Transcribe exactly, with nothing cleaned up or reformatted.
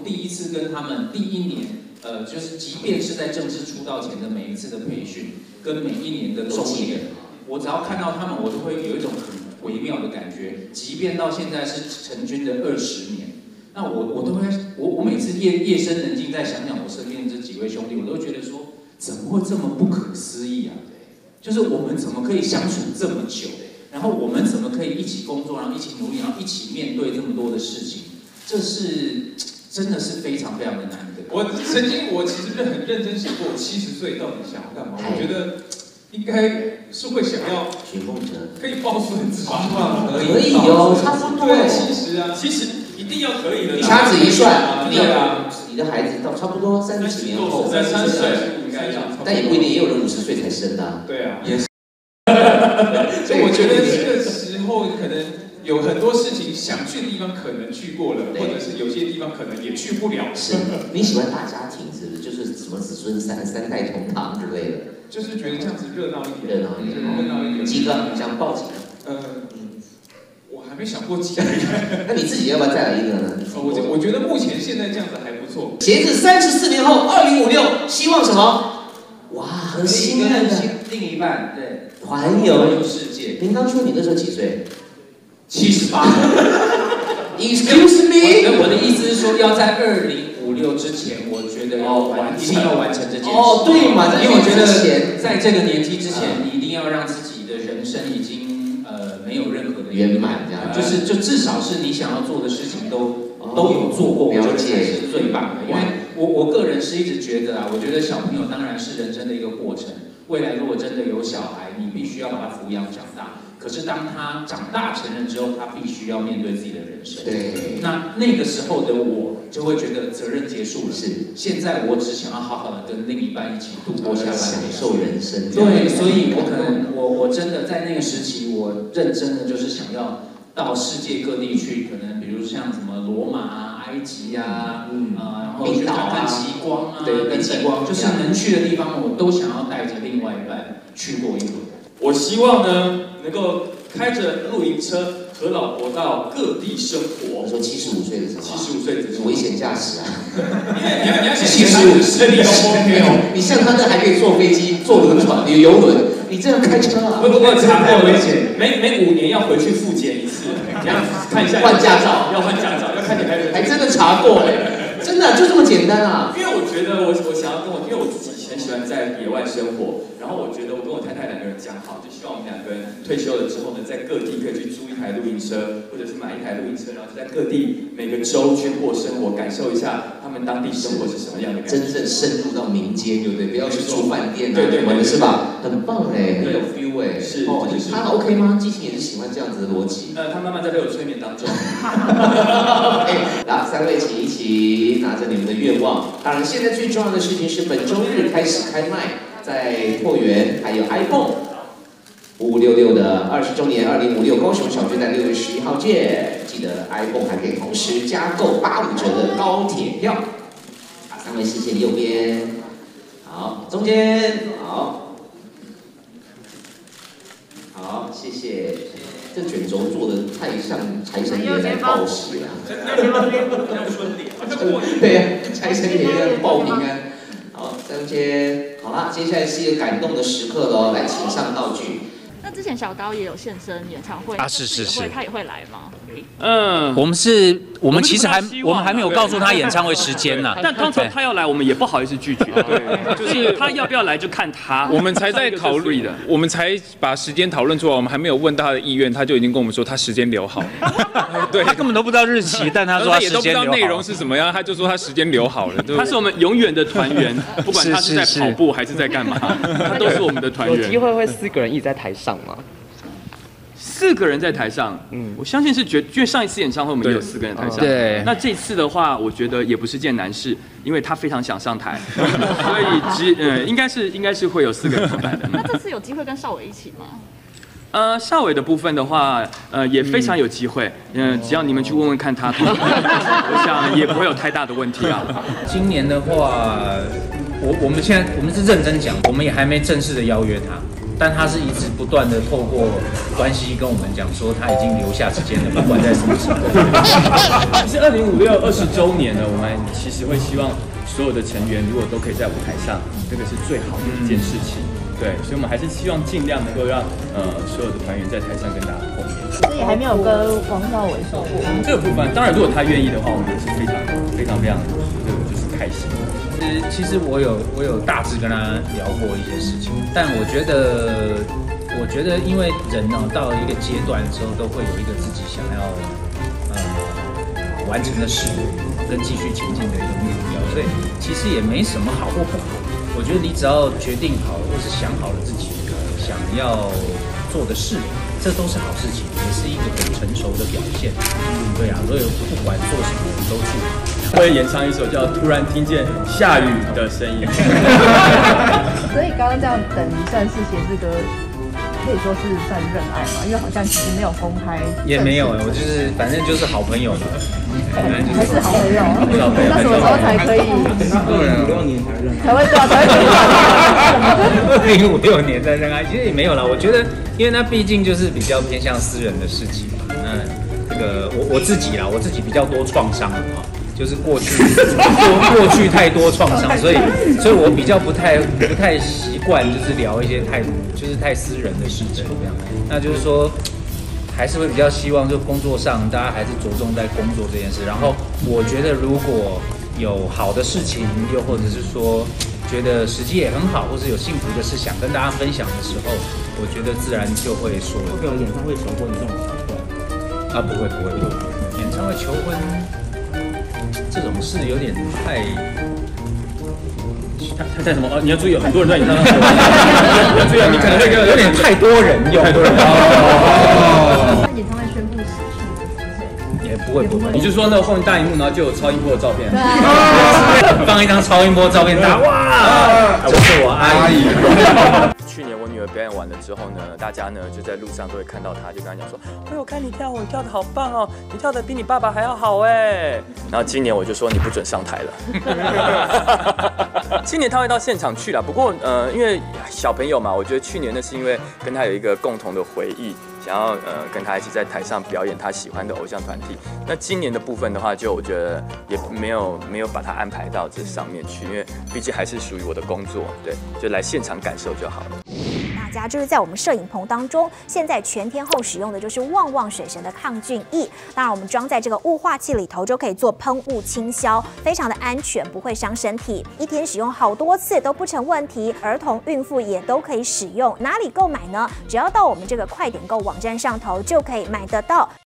第一次跟他们第一年，呃，就是即便是在正式出道前的每一次的培训，跟每一年的周年，我只要看到他们，我都会有一种很微妙的感觉。即便到现在是成军的二十年，那我我都会，我我每次夜夜深人静再想想我身边的这几位兄弟，我都觉得说，怎么会这么不可思议啊？就是我们怎么可以相处这么久？然后我们怎么可以一起工作，然后一起努力，然后一起面对这么多的事情？这是真的是非常非常的难得。 我曾经我其实很认真想过，我七十岁到底想要干嘛？我觉得应该是会想要学梦者， 可以抱孙子吧？ 可以哦，差不多。 对，其实啊，其实一定要可以的。 掐指一算， 对啊， 你的孩子到差不多三十几年后， 在三十岁应该要， 但也不一定，也有人五十岁才生的。 对啊，也是。所以我觉得这个时候可能有很多事情想去的地方可能去过了，或者是有些地方可能也去不了。 是，你喜欢大家庭是不是？就是什么子孙三三代同堂之类的。 就是觉得这样子热闹一点， 热闹一点， 热闹一点。 几个想报几个？ 呃，我还没想过几个。 那你自己要不要再来一个呢？ 我觉我觉得目前现在这样子还不错。 鞋子三十四年后，二零五六，希望什么？哇，很心爱的另一半，对， 环游世界。 您当初你那时候几岁？ 七十八。 Excuse me， 我的意思是说，要在二零五六之前，我觉得要完，一定要完成这件事。 哦，对嘛， 因为我觉得在这个年纪之前，你一定要让自己的人生已经呃没有任何的圆满，这样， 就是就至少是你想要做的事情都都有做过，我觉得才是最棒的。因为我我个人是一直觉得啊，我觉得小朋友当然是人生的一个过程。未来如果真的有小孩，你必须要把他抚养长大。可是当他长大成人之后，他必须要面对自己的人生。 对。 那那个时候的我就会觉得责任结束了。 是。现在我只想要好好的跟另一半一起度过下半享受人生。 对，所以我可能我我真的在那个时期，我认真的就是想要到世界各地去，可能比如像什么罗马啊、埃及啊，嗯啊，然后去看看极光啊， 对，跟极光， 就是能去的地方，我都想要带着另外一半去过一轮。 我希望呢，能够开着露营车和老婆到各地生活。 我说七十五岁的时候， 七十五岁的时候， 危险驾驶啊！ 因为你要你要想七十五岁，你没有，你像他这还可以坐飞机、坐轮船、有游轮，你这样开车啊？ 不不不，查过危险，每每五年要回去复检一次，你要看一下换驾照， 要换驾照，要看你还还真的查过哎，真的就这么简单啊？ 因为我觉得我我想要跟我，因为我自己很喜欢在野外生活，然后我觉得我跟我太太两个人讲好，就希望我们两个人退休了之后呢，在各地可以去租一台露营车，或者是买一台露营车，然后就在各地每个州去过生活，感受一下他们当地生活是什么样的感觉， 真正深入到民间，对不对？不要去住饭店啊， 对对对， 是吧？很棒哎，很有 feel 哎。 是， 哦，他 OK 吗？激情也是喜欢这样子的逻辑。 呃，他慢慢在被我催眠当中。 哎，来，三位请一起拿着你们的愿望。当然，现在最重要的事情是本周日开始开卖，在拓元还有 iPhone 五五六六的二十周年，二零五六高雄小巨蛋六月十一号见。记得 iPhone 还可以同时加购八五折的高铁票。啊，三位视线右边，好，中间，好，好，谢谢。这卷轴做的太像财神爷来报喜了。对呀，财神爷要报平安。好，中间好啦，接下来是一个感动的时刻喽，来，请上道具。 那之前小刀也有现身演唱会啊，是是是， 他也会来吗？ 嗯， 我们是，我们其实还，我们还没有告诉他演唱会时间呢。 但通常他要来，我们也不好意思拒绝。对，就是他要不要来就看他。 我们才在考虑的，我们才把时间讨论出来，我们还没有问到他的意愿，他就已经跟我们说他时间留好。对， 他根本都不知道日期，但他说他也都不知道内容是什么样，他就说他时间留好了。 他是我们永远的团员，不管他是在跑步还是在干嘛，他都是我们的团员。 有机会会四个人一直在台上吗？ 四个人在台上，嗯，我相信是绝，因为上一次演唱会我们也有四个人在台上， 对。 那这次的话，我觉得也不是件难事，因为他非常想上台，所以只呃应该是应该是会有四个人来的。 那这次有机会跟邵伟一起吗？ 呃，邵伟的部分的话，呃也非常有机会，嗯、呃，只要你们去问问看他，我想也不会有太大的问题啊。 今年的话，我我们现在我们是认真讲，我们也还没正式的邀约他。 但他是一直不断的透过关系跟我们讲说他已经留下时间了，不管在什么时候。 其实二零五六二十周年呢，我们其实会希望所有的成员如果都可以在舞台上，这个是最好的一件事情。对，所以我们还是希望尽量能够让呃所有的团员在台上跟大家碰面。 所以还没有跟王少伟说过。 这个部分，当然如果他愿意的话，我们也是非常非常非常这个就是开心。 其实其实我有我有大致跟他聊过一些事情，但我觉得我觉得因为人呢、哦、到了一个阶段之后，都会有一个自己想要呃完成的事跟继续前进的一个目标，所以其实也没什么好或不好。我觉得你只要决定好了，或是想好了自己想要做的事，这都是好事情，也是一个很成熟的表现。嗯，对啊，所以不管做什么，我们都去。 会演唱一首叫《突然听见下雨的声音》。 所以刚刚这样等于算是写这歌，可以说是算认爱嘛？因为好像其实没有公开。 也没有，我就是反正就是好朋友嘛。 还是好朋友，那什么时候才可以？ 二零五六年才认爱， 才会对啊，才会二零五六年才认爱，其实也没有啦。我觉得，因为那毕竟就是比较偏向私人的事情嘛。那这个我我自己啦，我自己比较多创伤啊，就是过去过过去太多创伤，所以所以我比较不太不太习惯，就是聊一些太就是太私人的事情这样。那就是说。还是会比较希望，就工作上大家还是着重在工作这件事。然后我觉得如果有好的事情，又或者是说觉得时机也很好，或是有幸福的事想跟大家分享的时候，我觉得自然就会说。 会有演唱会求婚这种桥段？ 啊，不会不会不会，演唱会求婚这种事有点太。 他他在什么？哦，你要注意，有很多人在演唱会。你要注意，你可能会有点太多人用。太多人。 哦。那演唱会宣布死去的机会？ 也不会不会。 你就说那个后面大荧幕，然后就有超音波的照片。 对啊。 放一张超音波照片，大家哇，这是我阿姨。 去年我女儿表演完了之后呢，大家呢就在路上都会看到她，就跟她讲说：“哎，我看你跳舞，你跳得好棒哦，你跳得比你爸爸还要好哎。”然后今年我就说你不准上台了。今年他会到现场去了，不过呃，因为小朋友嘛，我觉得去年那是因为跟他有一个共同的回忆，想要呃跟他一起在台上表演他喜欢的偶像团体。那今年的部分的话，就我觉得也没有没有把他安排到这上面去，因为毕竟还是属于我的工作，对，就来现场感受就好了。 大家就是在我们摄影棚当中，现在全天候使用的就是旺旺水神的抗菌液。当然，我们装在这个雾化器里头，就可以做喷雾清消，非常的安全，不会伤身体。一天使用好多次都不成问题，儿童、孕妇也都可以使用。哪里购买呢？只要到我们这个快点购网站上头就可以买得到。